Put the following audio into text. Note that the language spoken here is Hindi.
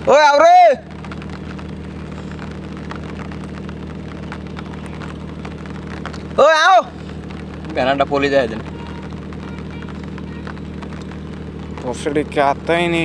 ओए आओ रे। ओए आओ। कहना डपोली जाए दिन भोसड़ी क्या आता ही नहीं।